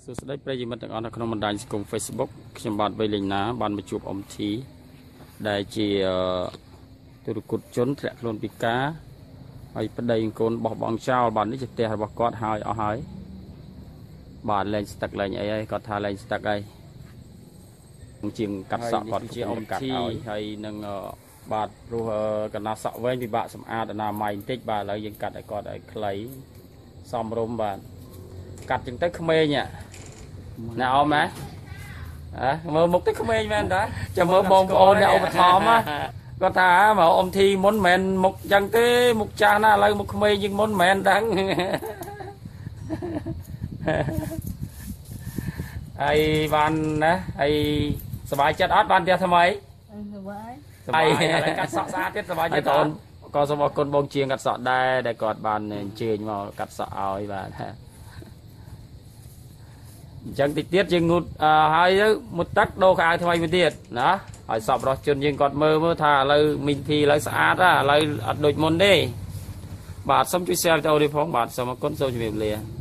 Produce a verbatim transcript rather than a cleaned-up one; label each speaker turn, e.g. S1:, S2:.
S1: សួស្តីប្រិយមិត្តទាំងអស់នៅក្នុងបណ្ដាញសង្គម Facebook ខ្ញុំបាទវៃលេងណាបានមកជួបអ៊ំធីដែលជាទូរគតជនធ្លាក់ខ្លួនពិការហើយប្តីកូនបោះបង់ចោលបាទនេះជាផ្ទះរបស់គាត់ហើយអស់ហើយបាទលែងស្ទឹកលែងអីហើយគាត់ថាលែងស្ទឹកហើយជាងកាត់សក់គាត់ជាអ៊ំធីហើយនឹងបាទព្រោះកណ្ដាសក់វែងពិបាកសម្អាតអនាម័យបន្តិចបាទឥឡូវយើងកាត់ឲ្យគាត់ឲ្យខ្លីសមរម្យបាទកាត់ចឹងទៅក្មេងណាអ៊ំណាអើមើលមុខទៅក្មេងមែនតាចាំមើលបងប្អូនអ្នកឧបត្ថម្ភគាត់ថាមកអ៊ំធីមុនមិនមែនមុខចឹងទេមុខចាស់ណាឥឡូវមុខក្មេងជាងមុនមិនមែនដឹងហើយបានណាហើយសប្បាយចិត្តអត់បានផ្ទះថ្មីសប្បាយសប្បាយកាត់សក់ស្អាតទៀតសប្បាយចិត្តអូនក៏សូមអរគុណបងជាងកាត់សក់ដែរដែលគាត់បានអញ្ជើញមកកាត់សក់ឲ្យបាទអញ្ចឹងតិចទៀតយើងងូតហើយទៅមុតទឹកដូរខោអាវថ្មីមួយទៀតណាហើយសពរស់ជនយើងគាត់មើលមើលថាឥឡូវមីងធីឥឡូវស្អាតឥឡូវអត់ដូចមុនទេបាទសូមជួយ share វីដេអូនេះផងបាទសូមអរគុណសូមជម្រាបលា